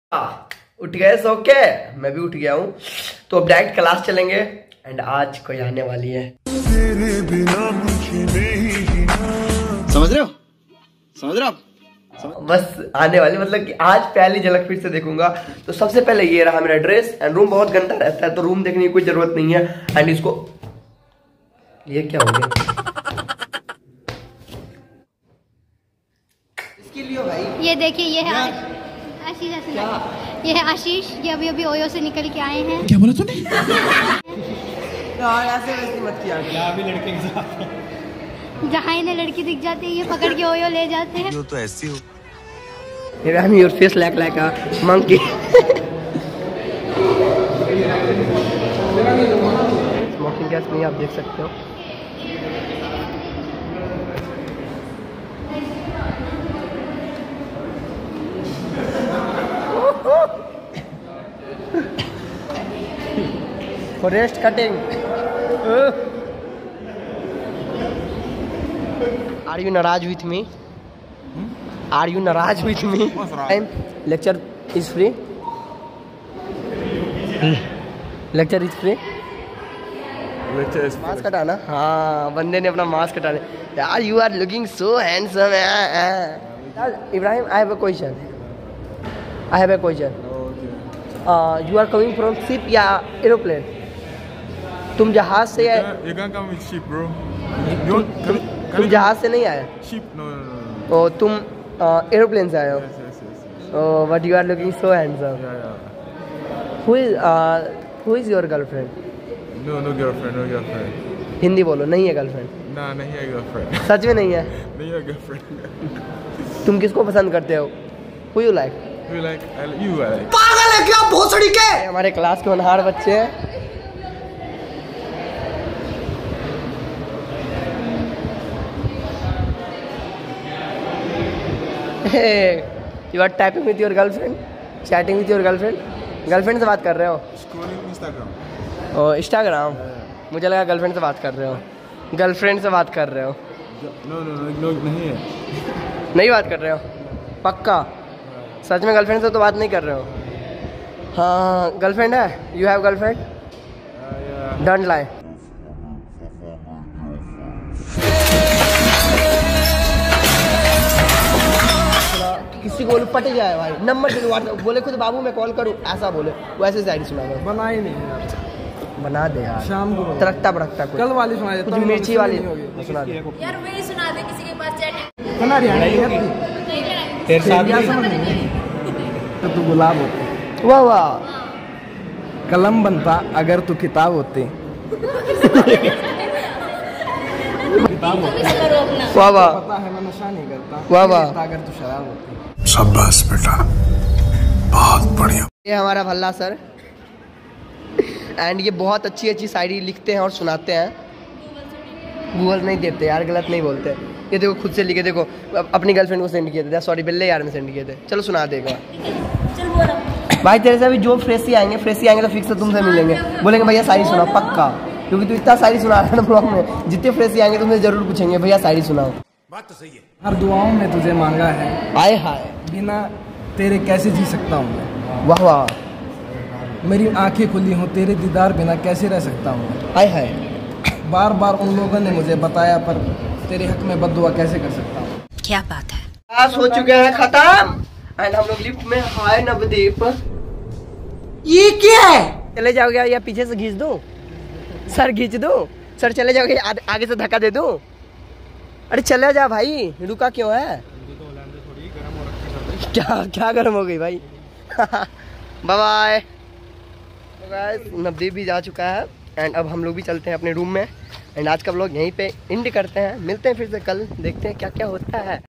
उठ गए सो के? मैं भी उठ गया हूँ, तो अब डायरेक्ट क्लास चलेंगे। एंड आज कोई आने वाली है, समझ रहे हो? समझ रहे हो? बस आने वाली, मतलब कि आज पहली झलक फिर से देखूंगा। तो सबसे पहले ये रहा मेरा ड्रेस। एंड रूम बहुत गंदा रहता है, तो रूम देखने की कोई जरूरत नहीं है। एंड इसको, ये क्या हो गया इसके लिए भाई? ये देखिए, ये है आशीष। ये है आशीष, ये अभी अभी ओयो से निकल के आए हैं। क्या बोला तूने? ऐसे वैसे मत किया, भी लड़के के साथ जहाँ इन्हें लड़की दिख जाती है, ये पकड़ के ओयो ले जाते हैं। तो ऐसी हो। Your face like a monkey. Smoking gas में आप देख सकते हो। Forest cutting. Are you नाराज with me? Are you नाराज with me? Lecture is free. Lecture is free. Mask हटाना। हाँ, बंदे ने अपना मास्क हटाने। यार you are looking so handsome. Ibrahim, I have a question. You are coming from ship या aeroplane? तुम जहाज से आए? You can come with ship, bro. तुम जहाज से नहीं आए? Ship? No. ओ, तुम एरोप्लेन से आए हो? Yes. Oh, but you are looking so handsome. Yeah. Who is your girlfriend? No girlfriend. Hindi बोलो, नहीं है गर्लफ्रेंड? Nah, नहीं है girlfriend. सच में नहीं है? नहीं है girlfriend. तुम किसको पसंद करते हो? Who you like? You like? You like? पागल है क्या भोसड़ी के? हमारे क्लास के होनहार बच्चे हैं। You are typing with your girlfriend? Chatting with your girlfriend? Girlfriend से बात कर रहे हो? Scrolling Instagram. Oh, Instagram. मुझे लगा गर्लफ्रेंड से बात कर रहे हो। गर्लफ्रेंड से बात कर रहे हो? No, नहीं है। नहीं बात कर रहे हो? पक्का? सच में गर्लफ्रेंड से तो बात नहीं कर रहे हो? हाँ, गर्लफ्रेंड है? You have girlfriend? Don't lie. किसी को पट जाए भाई, नंबर बोले खुद बाबू मैं कॉल करूं, ऐसा बोले, वैसे शायरी सुना दो। बना ही नहीं यार। बना दे यार, शाम को तरक्ता बड़कता कल वाली सुना दे, कुछ मिर्ची वाली सुना दे यार। वही सुना दे, किसी के पास चैट सुना रही है तेरे साथ तो तू गुलाब होती। वाह, कलम बनता अगर तू किताब होती। किताब होती। वाह, पता है मैं नशा नहीं करता। वाह, अगर तू शराब होती। शाबाश बेटा, बहुत बढ़िया। ये हमारा भल्ला सर। एंड ये बहुत अच्छी शायरी लिखते हैं और सुनाते हैं। गूगल नहीं देते यार, गलत नहीं बोलते। ये देखो खुद से लिखे, देखो अपनी गर्लफ्रेंड को सेंड किए थे। सॉरी बिल्ले यार में सेंड किए थे। चलो सुना देगा भाई। तेरे से अभी जो फ्रेशी आएंगे तो फिक्स तुमसे मिलेंगे, बोलेंगे भैया शायरी सुनाओ पक्का, क्योंकि तू इतना शायरी सुना रहा है ना ब्लॉग में। जितने फ्रेशी आएंगे तुमसे जरूर पूछेंगे भैया शायरी सुनाओ। बात तो सही है। हर दुआओं में तुझे मांगा है, आए हाय, बिना तेरे कैसे जी सकता हूँ मैं। वाह, मेरी आंखें खुली हों तेरे दीदार बिना कैसे रह सकता हूँ। आए हाय, बार बार उन लोगों ने मुझे बताया, पर तेरे हक में बद्दुआ कैसे कर सकता हूँ। क्या बात है। क्लास हो चुके हैं खत्म। एंड हम लोग लिफ्ट में। हाय नवदीप, ये क्या है? चले जाओगे या पीछे से खींच दो? सर खींच दो सर, चले जाओगे आगे से धक्का दे दो? अरे चले जा भाई, रुका क्यों है? क्या गर्म हो गई भाई? Bye bye. नवदीप भी जा चुका है। एंड अब हम लोग भी चलते हैं अपने रूम में। एंड आज का व्लॉग यहीं पे एंड करते हैं। मिलते हैं फिर से कल, देखते हैं क्या क्या होता है।